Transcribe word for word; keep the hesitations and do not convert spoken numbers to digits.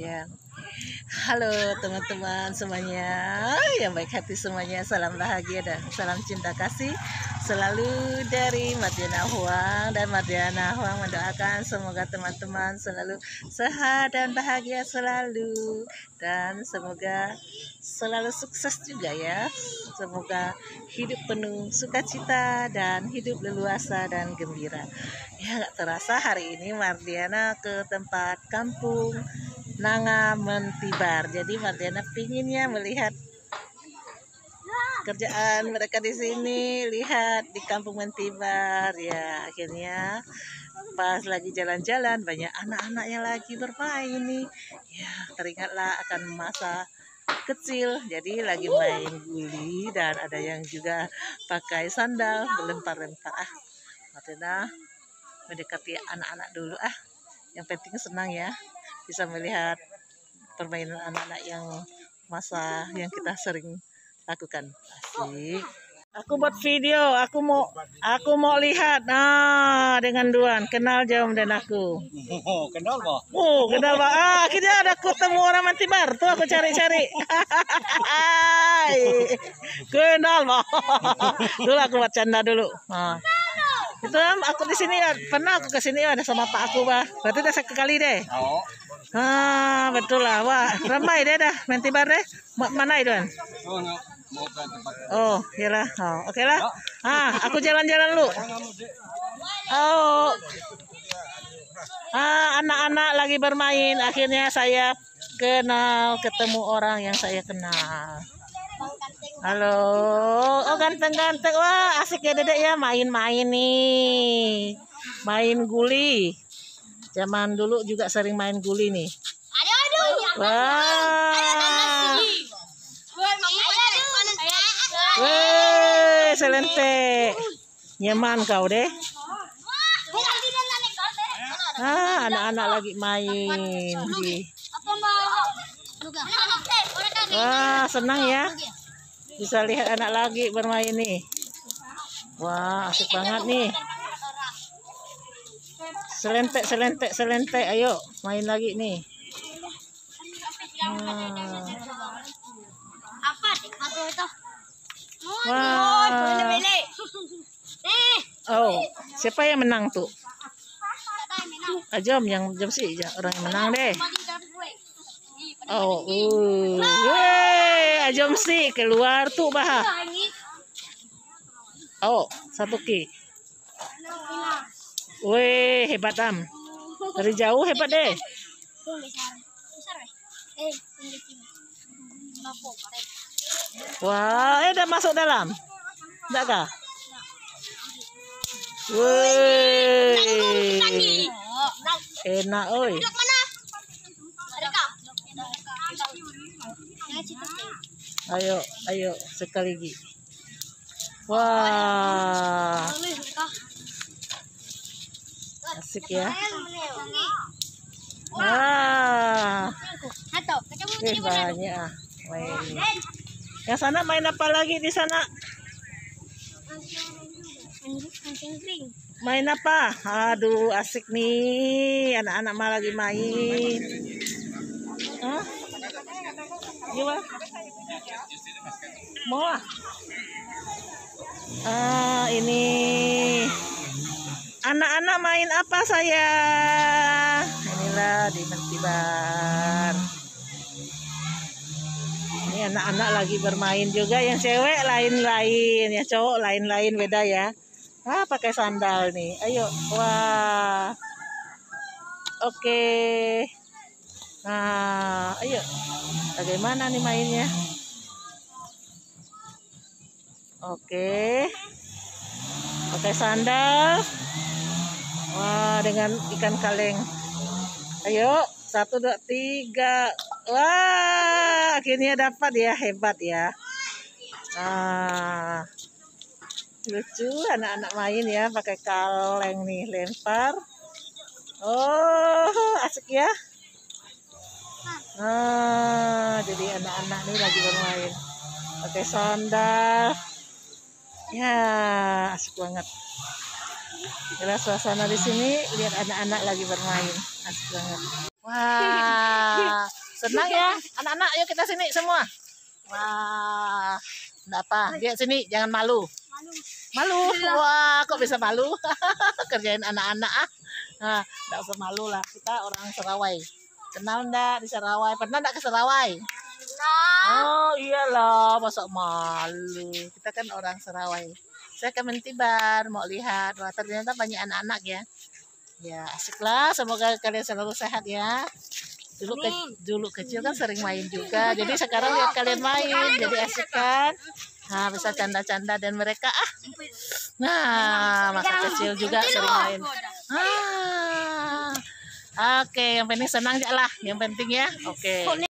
Ya, halo teman-teman semuanya, yang baik hati semuanya, salam bahagia dan salam cinta kasih selalu dari Mardiana Huang. Dan Mardiana Huang mendoakan semoga teman-teman selalu sehat dan bahagia selalu, dan semoga selalu sukses juga ya. Semoga hidup penuh sukacita dan hidup leluasa dan gembira. Ya, gak terasa hari ini Mardiana ke tempat kampung Nanga Mentibar. Jadi Mardiana pinginnya melihat kerjaan mereka di sini, lihat di kampung Mentibar. Ya, akhirnya pas lagi jalan-jalan banyak anak-anaknya lagi bermain nih. Ya, teringatlah akan masa kecil. Jadi lagi main guli dan ada yang juga pakai sandal melempar-lempar. Ah, Mardiana mendekati anak-anak dulu ah. Yang penting senang ya, bisa melihat permainan anak-anak yang masa yang kita sering lakukan. Asik. Aku buat video, aku mau aku mau lihat nah dengan Duan, kenal Jom dan aku. Oh, kenal Pak. Oh, kenal Pak. Ah, akhirnya ada ketemu orang Mentibar. Tuh aku cari-cari. Kenal Pak. Dulu aku buat canda dulu. Nah. Itu aku di sini ya, pernah aku ke sini ada sama Pak aku, Bah. Berarti udah sekali deh. Oh. Ah, betul lah. Wah, ramai deh dah Mentibar deh. Mana itu kan? Oh, no. Mau ke tempat. Oh, iyalah. Oh, oke okay lah. Ah, aku jalan-jalan lu. Oh. Ah, anak-anak lagi bermain. Akhirnya saya kenal, ketemu orang yang saya kenal. Halo, oh ganteng-ganteng, wah asik ya dedek ya main-main nih, main guli. Zaman dulu juga sering main guli nih. Wah, weh selente, nyaman kau deh. Ah, anak-anak lagi main di. Wah, senang ya. Bisa lihat anak lagi bermain nih. Wah, asik banget nih. Selentek, selentek, selentek. Ayo, main lagi nih. Hmm. Wah. Oh, siapa yang menang tuh? Ajom yang jam sih orang yang menang deh. Oh, uh, weh, Ajom sih keluar tuh bah. Oh, satu ki. Weh, hebat am. Dari jauh hebat deh. Wah, eh udah masuk dalam. Enggak kah? Weh, enak oi. Ayo, ayo sekali lagi. Wah, asik ya. Wah, eh, banyak main. Yang sana main apa lagi di sana? Main apa? Aduh, asik nih. Anak-anak mah lagi main. Hah? Gimana? Mau ah? Ah, ini anak-anak main apa saya? Inilah di Mentibar. Ini anak-anak lagi bermain juga. Yang cewek lain-lain, yang cowok lain-lain, beda ya. Ah, pakai sandal nih. Ayo, wah. Oke. Nah, ayo. Bagaimana nih mainnya? Oke. Pakai sandal. Wah, dengan ikan kaleng. Ayo, satu, dua, tiga. Wah, akhirnya dapat ya, hebat ya. Nah, lucu anak-anak main ya, pakai kaleng nih, lempar. Oh, asik ya. Nah, jadi anak-anak nih lagi bermain pakai sandal. Ya, asik banget. Inilah suasana di sini, lihat anak-anak lagi bermain. Asik banget. Wah, Senang ya, anak-anak, yuk kita sini semua. Wah, enggak apa, dia sini, jangan malu. Malu, wah, kok bisa malu? Kerjain anak-anak ah. Nah, enggak usah malu lah, kita orang Serawai. Kenal enggak di Serawai? Pernah enggak ke Serawai? Oh iyalah, masa malu. Kita kan orang Serawai. Saya ke Mentibar, mau lihat. Wah, ternyata banyak anak-anak ya. Ya, asik lah. Semoga kalian selalu sehat ya. Dulu, ke, dulu kecil kan sering main juga. Jadi sekarang lihat kalian main, jadi asik kan. Nah, bisa canda-canda dan mereka ah. Nah, masa kecil juga sering main. Ah. Oke, yang penting senang aja lah. Yang penting ya. Oke.